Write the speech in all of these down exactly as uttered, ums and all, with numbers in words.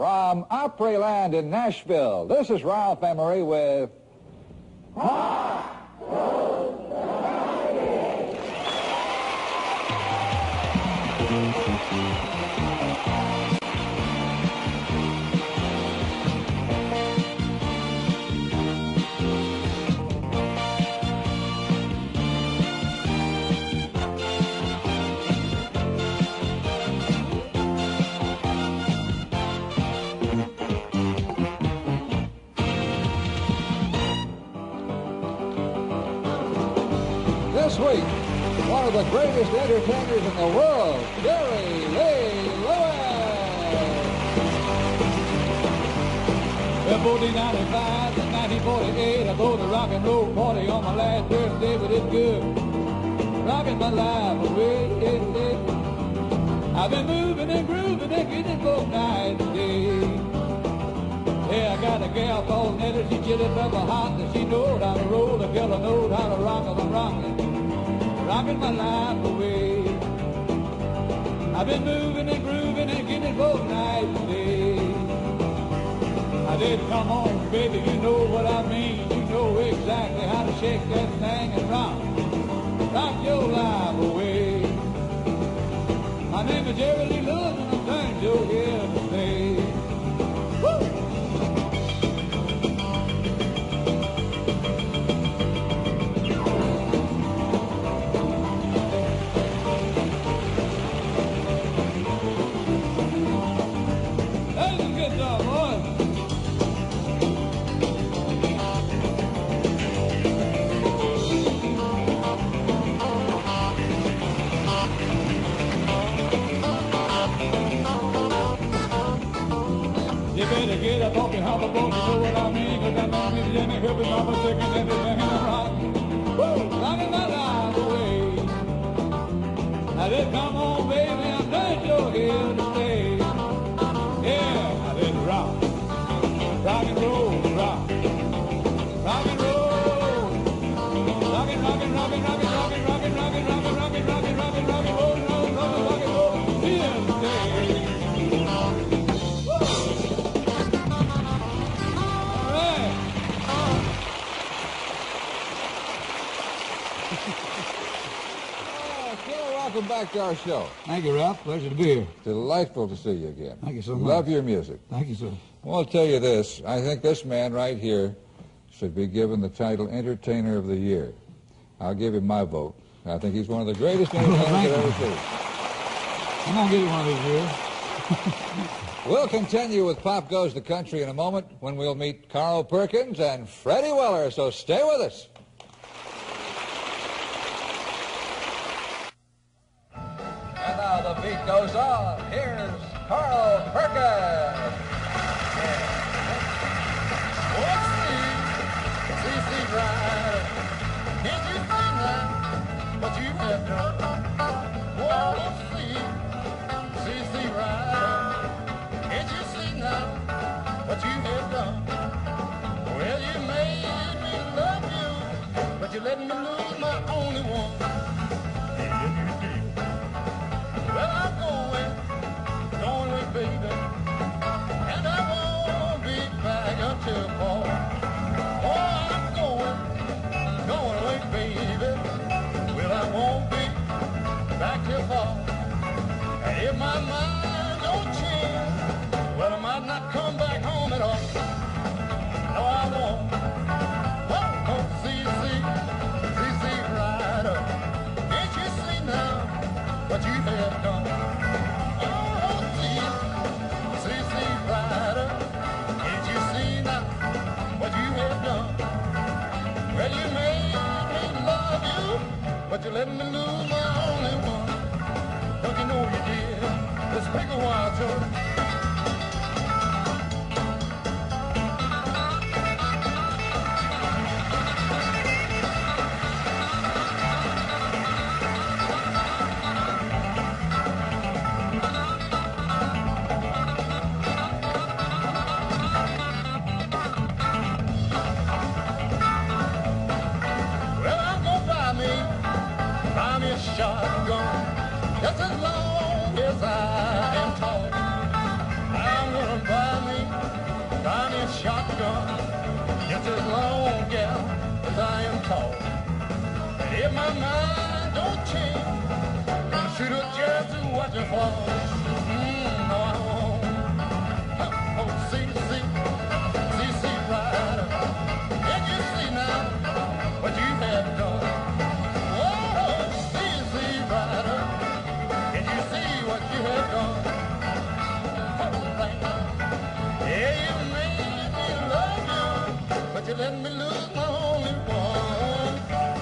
From Opryland in Nashville, this is Ralph Emery with... This week, one of the greatest entertainers in the world, Jerry Lee Lewis. Well, fourteen ninety-five to nineteen forty-eight, I go to rock and roll party on my last birthday, but it's good. Rocking my life away. I've been moving and grooving and getting both night and day. Yeah, I got a gal called Nettie, she chilly pepper hot, and she knows how to roll, the girl knows how to rock 'em and rockin', rockin' my life away. I've been moving and grooving and getting both night and day. I did come on, baby, you know what I mean, you know exactly how to shake that thing and rock, rock your life away. My name is Jerry Lee Lewis, and I'm turning your here today. Woo! Get up off your hopper boat, you know what I mean, 'cause that man is Jimmy Herbert, Mama taking everything in the rock. Woo! Rocking my life away. Now then, come on, baby, I'm glad you're here to stay. Yeah, now then, rock. Rock and roll, rock. Rock and roll. Rockin', rockin', rockin', rockin', rockin', rockin', rockin', rockin', rockin', rockin', rockin', rockin', roll, roll, roll, rock and roll. Here to stay. Welcome back to our show. Thank you, Ralph. Pleasure to be here. Delightful to see you again. Thank you so much. Love your music. Thank you, sir. Well, I'll tell you this. I think this man right here should be given the title Entertainer of the Year. I'll give him my vote. I think he's one of the greatest entertainers I've ever seen. I'm going to give you one of these years. We'll continue with Pop Goes the Country in a moment when we'll meet Carl Perkins and Freddie Weller, so stay with us. And now the beat goes on. Here's Carl Perkins. Oh, see, see, see, right. Can't you find that what you have done? Oh, see, see, see, right. Can't you see now what you have done? Well, you made me love you, but you let me lose my only one. Yeah, you did. Well, I'm going, going away, baby. shotgun just as long, gal, as I am tall. And if my mind don't change, shoot a just to watch it fall. Mm, no, I won't. Oh, see, see, see, see, rider. Can't you see now what you have done? Oh, see, see, rider. Can't you see what you have done? Oh, right. Yeah, you made me love you, but you let me lose my only one.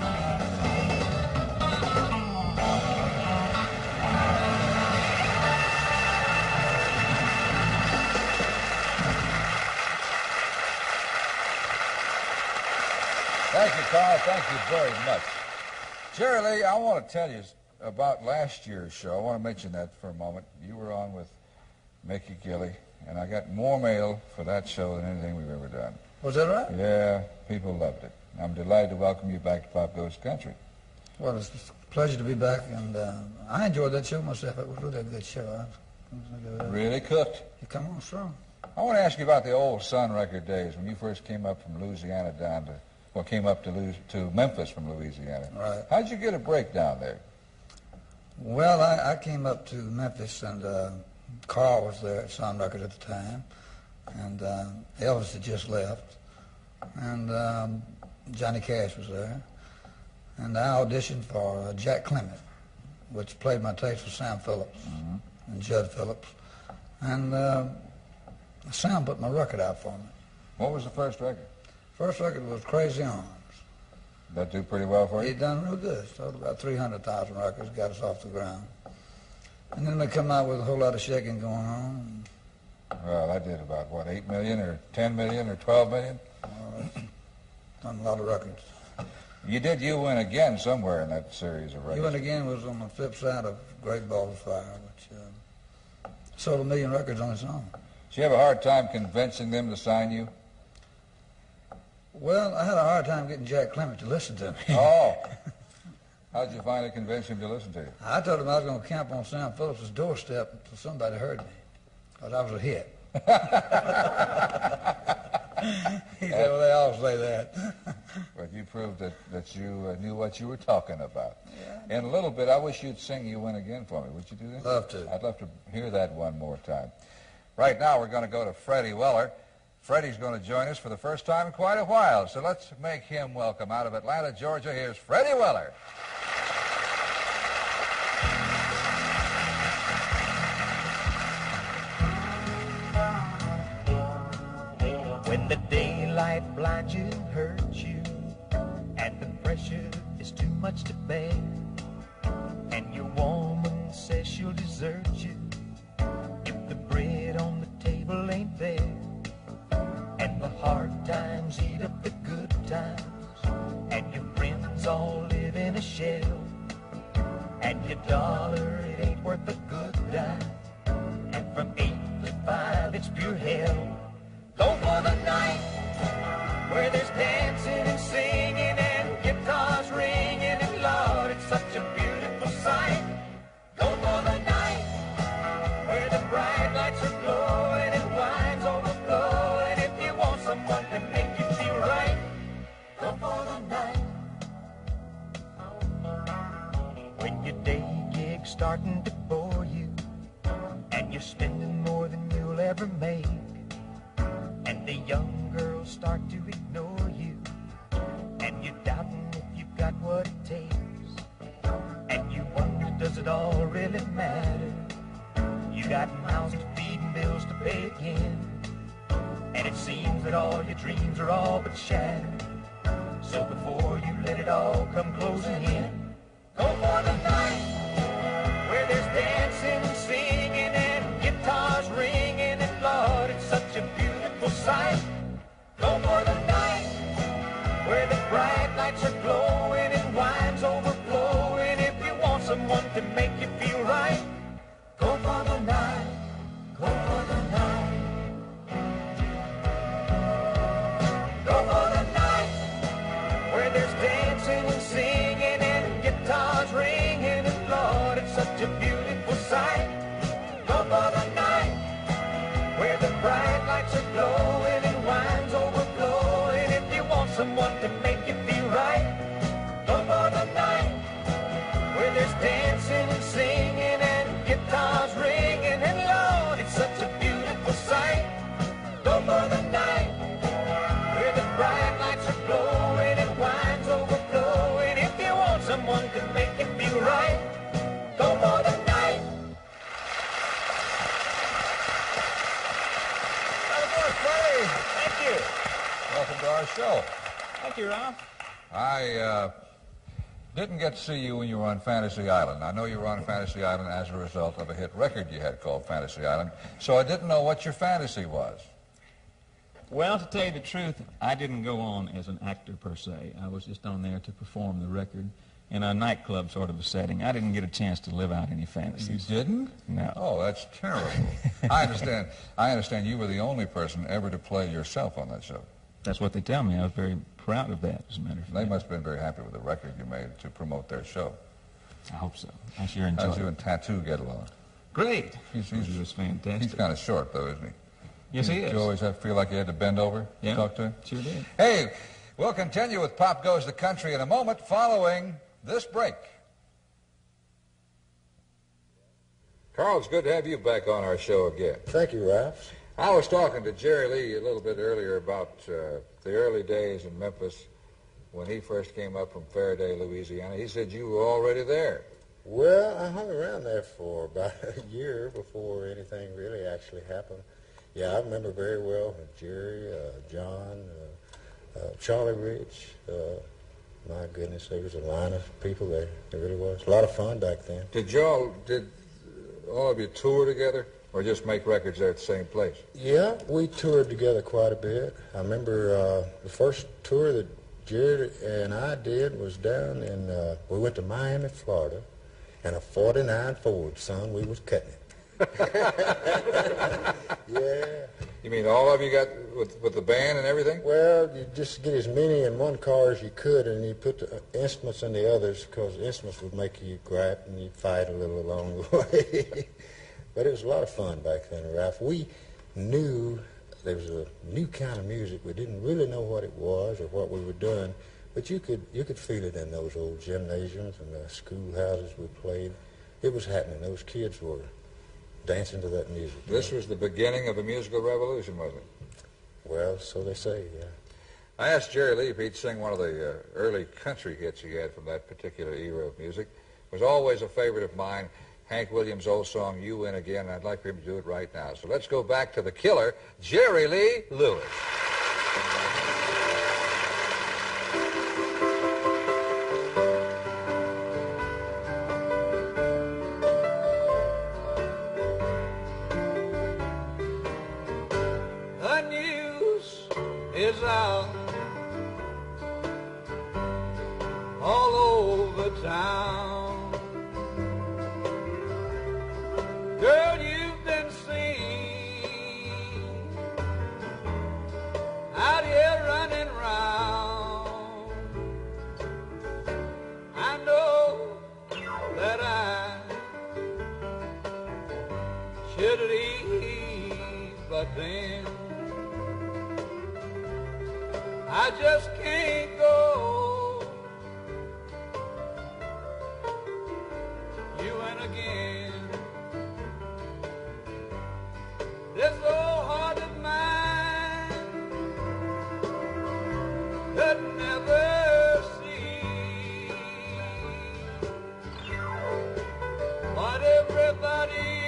Thank you, Carl. Thank you very much. Jerry Lee, I want to tell you about last year's show. I want to mention that for a moment. You were on with Mickey Gilley, and I got more mail for that show than anything we've ever done. Was that right? Yeah, people loved it. I'm delighted to welcome you back to Pop Goes Country. Well, it's a pleasure to be back, and uh, I enjoyed that show myself. It was really a good show. I, Really cooked. You come on strong. I want to ask you about the old Sun record days when you first came up from Louisiana down to, well, came up to, Louis, to Memphis from Louisiana. Right. How'd you get a break down there? Well, I, I came up to Memphis, and uh, Carl was there at Sun Records at the time, and uh, Elvis had just left, and um, Johnny Cash was there, and I auditioned for uh, Jack Clement, which played my taste for Sam Phillips Mm-hmm. and Judd Phillips, and uh, Sam put my record out for me. What was the first record? First record was Crazy Arms. That do pretty well for you? He'd done real good. Sold about three hundred thousand records, got us off the ground. And then they come out with a whole lot of shaking going on. Well, I did about, what, eight million or ten million or twelve million? Uh, done a lot of records. You did You Win Again somewhere in that series of records. You Win Again was on the flip side of Great Ball of Fire, which uh, sold a million records on its own. Did you have a hard time convincing them to sign you? Well, I had a hard time getting Jack Clement to listen to me. Oh. How'd you finally convince him to listen to you? I told him I was going to camp on Sam Phillips' doorstep until somebody heard me, because I was a hit. He said, well, they all say that. But you proved that, that you uh, knew what you were talking about. Yeah. In a little bit, I wish you'd sing You Win Again for me. Would you do that? Love to. I'd love to hear that one more time. Right now, we're going to go to Freddie Weller. Freddie's going to join us for the first time in quite a while, so let's make him welcome. Out of Atlanta, Georgia, here's Freddie Weller. When the daylight blinds you and hurts you, and the pressure is too much to bear, and your woman says she'll desert you if the bread on the table ain't there, and the hard times eat up the good times, and your friends all live in a shell, and your dollar, it ain't worth a good dime, and from eight to five it's pure hell. Go for the night where there's dancing and singing and guitars ringing, and Lord, it's such a beautiful sight. Go for the night where the bright lights are glowing and wine's overflowing. If you want someone to make you feel right, go for the night. When your day gig's starting to bore you, and you're spending more than you'll ever make, and the young girls start to ignore you, and you're doubting if you've got what it takes, and you wonder, does it all really matter? You got mouths to feed and bills to pay again, and it seems that all your dreams are all but shattered. So before you let it all come closing in, go for the night where there's dancing and singing and guitars ringing, and Lord, it's such a beautiful sight. Go for the night where the bright lights are glowing and wine's overflowing. If you want someone to make you feel right, go for the night, go for the night. Go for the night where there's dancing and singing and guitars ringing, and Lord, it's such a beautiful sight. Go for the night where the bright lights are glowing and welcome to our show. Thank you, Ralph. I uh, didn't get to see you when you were on Fantasy Island. I know you were on Fantasy Island as a result of a hit record you had called Fantasy Island, so I didn't know what your fantasy was. Well, to tell you the truth, I didn't go on as an actor per se. I was just on there to perform the record in a nightclub sort of a setting. I didn't get a chance to live out any fantasies. You didn't? No. Oh, that's terrible. I understand. I understand you were the only person ever to play yourself on that show. That's what they tell me. I was very proud of that, as a matter of fact. They must have been very happy with the record you made to promote their show. I hope so. I sure enjoyed How's you it. and Tattoo get along? Great. He's, He he's, was fantastic. he's kind of short, though, isn't he? Yes, he Did is. you always have, feel like you had to bend over Yeah, to talk to him? sure did. Hey, we'll continue with Pop Goes the Country in a moment following this break. Carl, it's good to have you back on our show again. Thank you, Ralph. I was talking to Jerry Lee a little bit earlier about uh, the early days in Memphis when he first came up from Faraday, Louisiana. He said you were already there. Well, I hung around there for about a year before anything really actually happened. Yeah, I remember very well Jerry, uh, John, uh, uh, Charlie Rich. Uh, my goodness, there was a line of people there. There really was. A lot of fun back then. Did y'all, did all of you tour together or just make records there at the same place? Yeah, we toured together quite a bit. I remember uh, the first tour that Jerry and I did was down in, uh, we went to Miami, Florida, and a forty-nine Ford, son, we was cutting it. Yeah. You mean all of you got with, with the band and everything? Well, you just get as many in one car as you could, and you put the instruments in the others, because the instruments would make you gripe and you fight a little along the way. But it was a lot of fun back then, Ralph. We knew there was a new kind of music. We didn't really know what it was or what we were doing, but you could you could feel it in those old gymnasiums and the schoolhouses we played. It was happening. Those kids were dancing to that music. This was the beginning of a musical revolution, wasn't it? Well, so they say, yeah. I asked Jerry Lee if he'd sing one of the uh, early country hits he had from that particular era of music. It was always a favorite of mine, Hank Williams' old song, You Win Again, and I'd like for him to do it right now. So let's go back to the killer, Jerry Lee Lewis. The news is out all over town. Girl, you've been seen out here running round. I know that I should leave, but then I just can't go. You and again, this old heart of mine could never see what everybody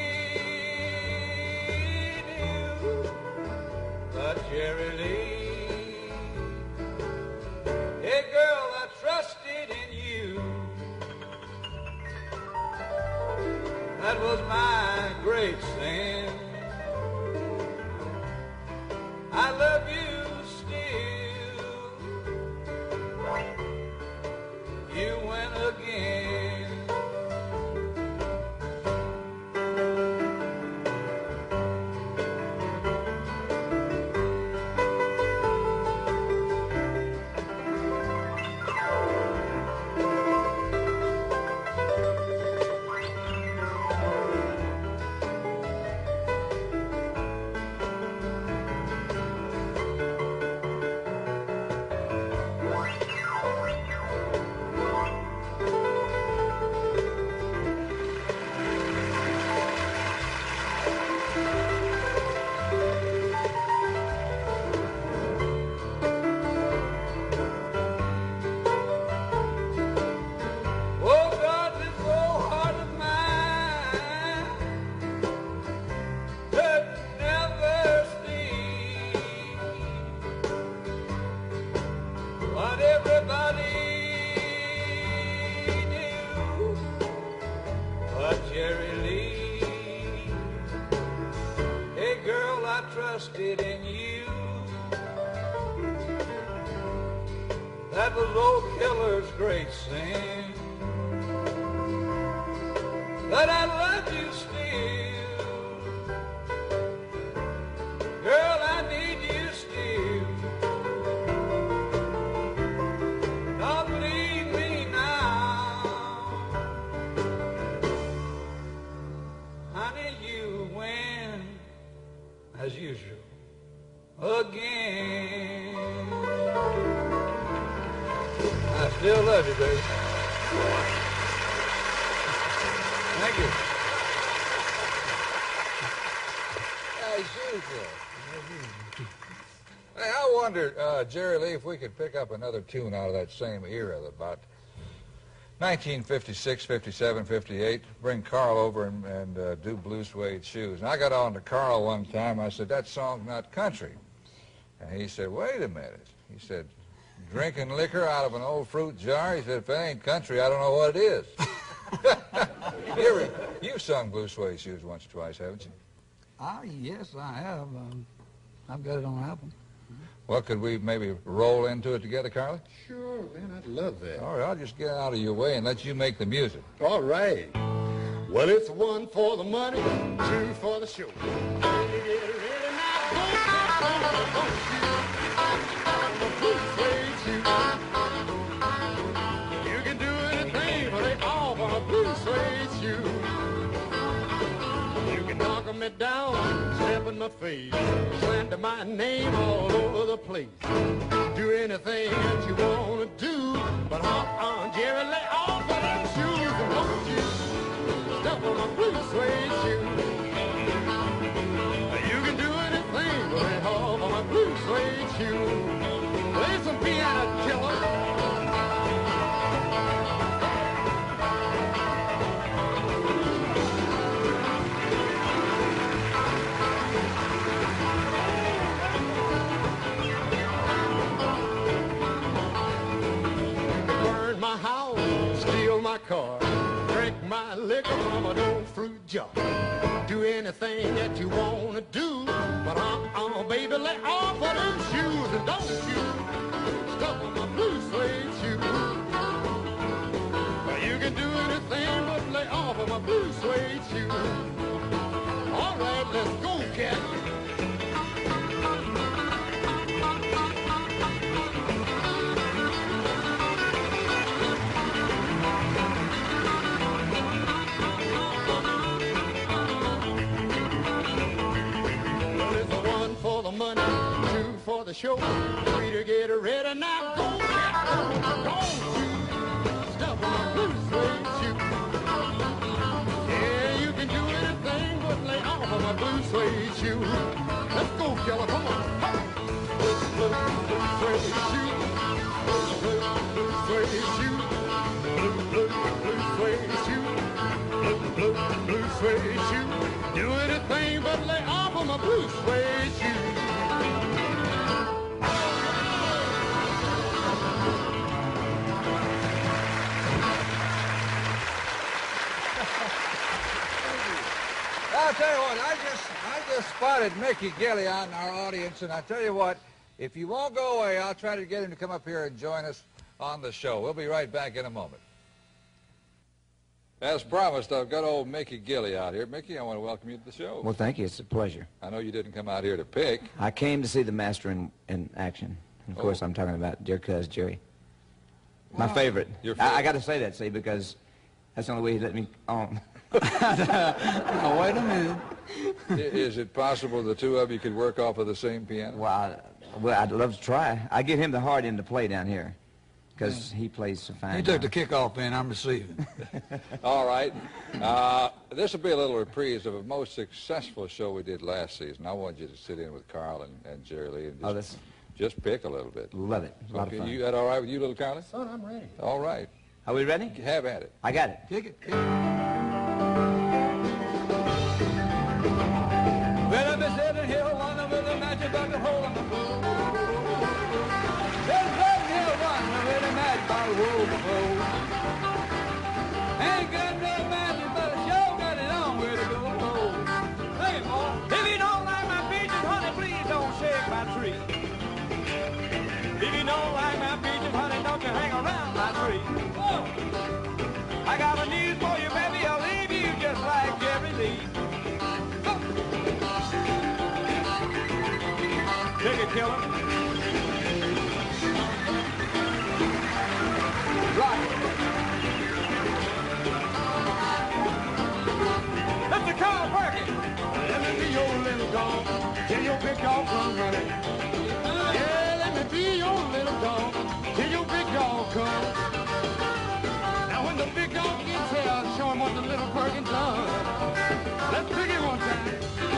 knew but Jerry Lee. Hey girl, I trusted in you. That was my great sin. I love you still. You win again. trusted in you. That was old Keller's great sin. That I love you still. Girl, I need you still. Don't leave me now. Honey, you win, as usual, again. I still love you, baby. Thank you. As usual. Hey, I wonder, uh, Jerry Lee, if we could pick up another tune out of that same era, about nineteen fifty-six, fifty-seven, fifty-eight. Bring Carl over and, and uh, do Blue Suede Shoes. And I got on to Carl one time. I said, that song's not country. And he said, wait a minute. He said, drinking liquor out of an old fruit jar? He said, if it ain't country, I don't know what it is. you ever, you've sung Blue Suede Shoes once or twice, haven't you? Ah, yes, I have. Um, I've got it on album. Well, could we maybe roll into it together, Carly? Sure, man, I'd love that. All right, I'll just get out of your way and let you make the music. All right. Well, it's one for the money, two for the show. Get ready now, go, Blue suede shoe. You can do anything, but they all want a blue suede shoe. You can knock me down, step in my face, slander my name all over the place. Do anything that you want to do, but uh-uh, Jerry, lay off of them shoes and don't you step on my blue suede shoe. You can do anything, but lay off of my blue suede shoe. Play some piano, killer. My house, steal my car, drink my liquor from an old fruit jar. Do anything that you want to do, but uh-uh, baby, lay off of them shoes and don't you step on my blue suede shoe. Well, you can do anything but lay off of my blue suede shoe. All right, let's go, cat. Money, two for the show, three to get ready. Now go, cat, go, step on my blue suede shoe. Yeah, you can do anything but lay off of my blue suede shoe. Let's go, fella, come on. Blue, blue, blue suede shoe. Blue, blue, blue suede shoe. Blue, blue, blue suede shoe. Blue, blue, blue suede shoe. Do anything but lay off of my blue suede shoe. I'll tell you what, I just I just spotted Mickey Gilley on our audience, and I tell you what, if you won't go away, I'll try to get him to come up here and join us on the show. We'll be right back in a moment. As promised, I've got old Mickey Gilley out here. Mickey, I want to welcome you to the show. Well, thank you. It's a pleasure. I know you didn't come out here to pick. I came to see the master in, in action. Of Oh. course, I'm talking about dear cuz Jerry. My Wow. favorite. Your I, I favorite. got to say that, see, because that's the only way he let me on. Now, wait a minute. I- Is it possible the two of you could work off of the same piano? Well, I, well, I'd love to try. I give him the hard end to play down here because he plays so fine. He took now. the kickoff in. I'm receiving. All right. Uh, this will be a little reprise of a most successful show we did last season. I want you to sit in with Carl and, and Jerry Lee and just, Oh, that's just pick a little bit. love it. A lot of Okay, fun. you, that all right with you, little Carly? Son, I'm ready. All right. Are we ready? Have at it. I got it. Kick it. Kick it. Well, I've been sitting here wondering with a match about the hole in the floor. Been sitting here wondering with a match about the hole in the floor. Ain't got no magic, but I sure got it on where to go. Hey, boy, if you don't like my pictures, honey, please don't like my peaches, honey, don't you hang around my tree. Whoa. I got a news for you, baby, I'll leave you just like Jerry Lee. Go. Take it, killer. Rock it. Mister Carl Perkins. Let me be your little dog. Till your big dog come running. Yeah, let me be your little dog. Till your big dog come. Now when the big dog gets here, show him what the little Perkins done. Let's pick it one time.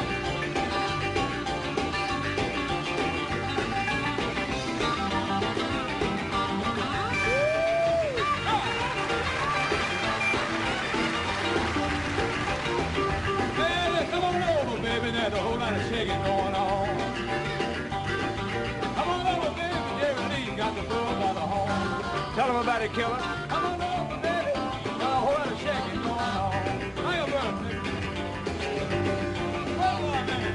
There's a whole lot of shaking going on. Come on over, baby. Jerry Lee got the bull by the horn. Tell him about it, killer. Come on over, baby. Got a whole lot of shaking going on. How you doing, baby? Hold on a minute.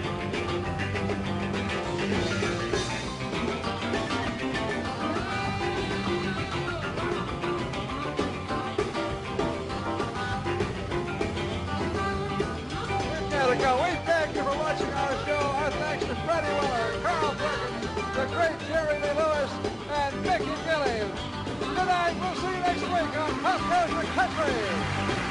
There we go. We thank you for watching our show. Our thanks to Freddie Weller, Carl Perkins, the great Jerry Lee Lewis, and Mickey Gilley. Good night. We'll see you next week on Pop Goes the Country.